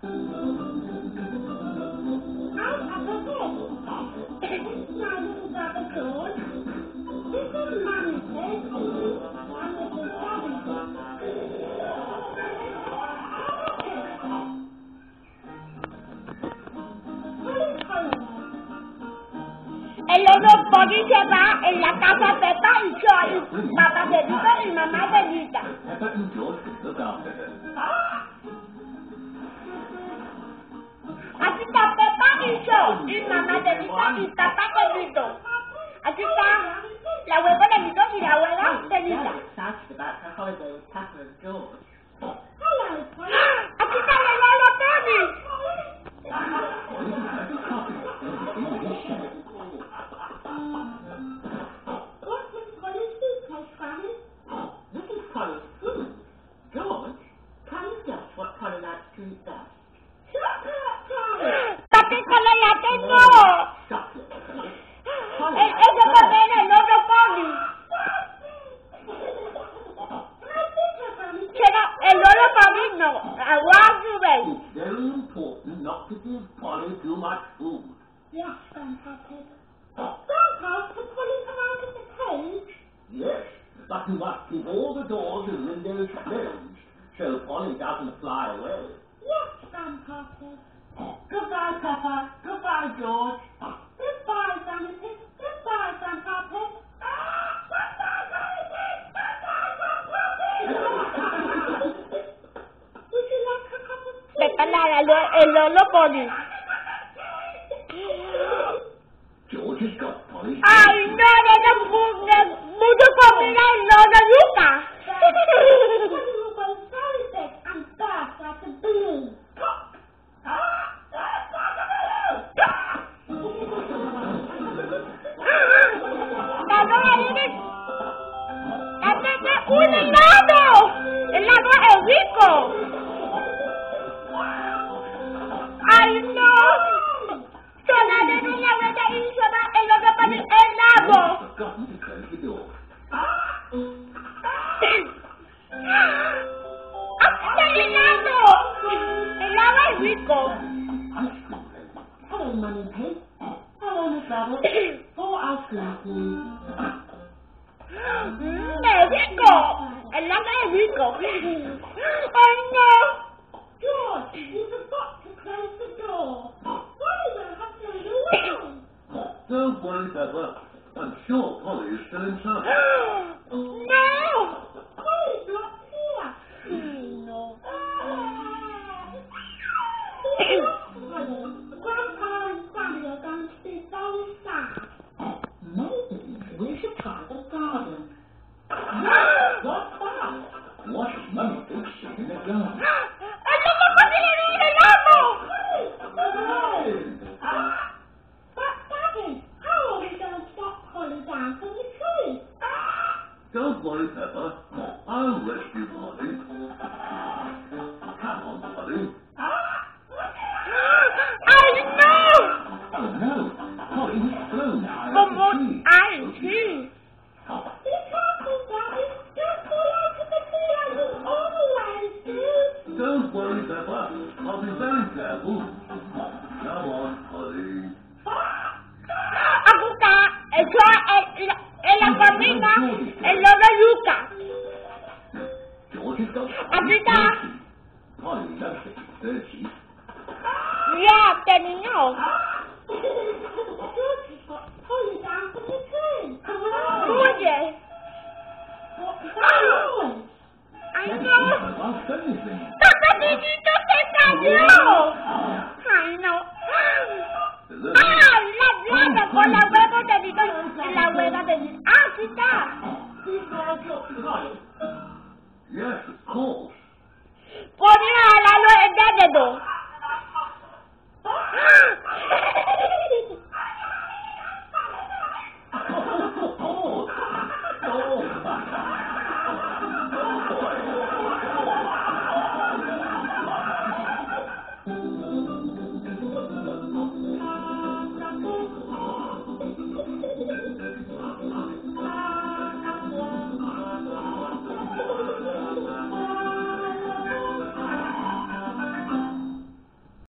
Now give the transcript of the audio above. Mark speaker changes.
Speaker 1: El otro Poli se va en la casa de Peppa y George, papá de Vito y mamá de Rita.
Speaker 2: Peppa and George look after her.
Speaker 1: Aquí está Peppa y George, y mamá de Rita y papá de Vito. Aquí está la abuela de Vito y la abuela de Rita.
Speaker 2: Excited about her holiday with Peppa and George.
Speaker 1: Aquí está la Lola Pony.
Speaker 2: This is Polly's food. George, can you guess what Polly likes to eat best?
Speaker 1: Papi, con la tengo.
Speaker 2: Chocolate.
Speaker 1: Eso porque era el otro Pony. El otro Pony no. Aguante.
Speaker 2: It's very important not to give Polly too much food.
Speaker 1: Yes, Grandpa Pig. Grandpa, can Polly come out of the cage?
Speaker 2: Yes, but you must keep all the doors and windows closed so Polly doesn't fly away.
Speaker 1: Yes, Grandpa Pig.
Speaker 2: Goodbye, Peppa. Goodbye, George.
Speaker 1: Goodbye, Granny Pig. Goodbye, Grandpa Pig. Goodbye, Granny Pig. Goodbye, Grandpa Pig. Would you like a cup of tea? El Lolo Pony.
Speaker 2: George has got Polly.
Speaker 1: Ay, no, mucho comida y no de yuca. ¡Un helado! ¡El helado es rico! ¡Ay, no! Sola de una vez y se va el otro para el helado.
Speaker 2: Forgotten to close the door.
Speaker 1: ¡Aquí está el helado! ¡El helado es rico!
Speaker 2: Ice cream. Hello, Mummy Pig. Hello, Miss Rabbit. 4 ice cream, please.
Speaker 1: ¡Es rico! ¡El helado es rico! ¡Ay, no! George, you forgot to close the door. Why do you have to do it?
Speaker 2: Don't worry, Peppa. I'm sure Polly is still inside.
Speaker 1: No! Polly's not here. No. Grandpa and Granny are going to be very sad.
Speaker 2: Maybe we should try the garden. What's that? What is Mummy Pig seeing in the garden?
Speaker 1: ¡El loco consigue un helado! But Daddy, how are we going to get Polly down from the tree?
Speaker 2: Don't worry, Peppa. I'll rescue Polly. Come on, Polly.
Speaker 1: ¡Ay, no!
Speaker 2: Oh, no. Polly has flown high up
Speaker 1: Como
Speaker 2: the tree.
Speaker 1: ay, sí. Be careful, Daddy. Don't fall out of the tree as you always do.
Speaker 2: Don't worry, Peppa. I'll be very careful. Come on, Polly.
Speaker 1: Aquí está, eso en la comida, el lodo yuca.
Speaker 2: George has got
Speaker 1: Aquí está.
Speaker 2: Polly loves it. Dirty.
Speaker 1: Ya, terminó. George has got Polly down from the tree. Oye. Ay, no.
Speaker 2: I'll say anything.
Speaker 1: ¡Papá Titito se cayó! Ay, no. ¡Ah! La con la hueva de Tito y la hueva de Tito. ¡Ah, aquí está!
Speaker 2: Yes, of course.
Speaker 1: Ponía al lado el dedo.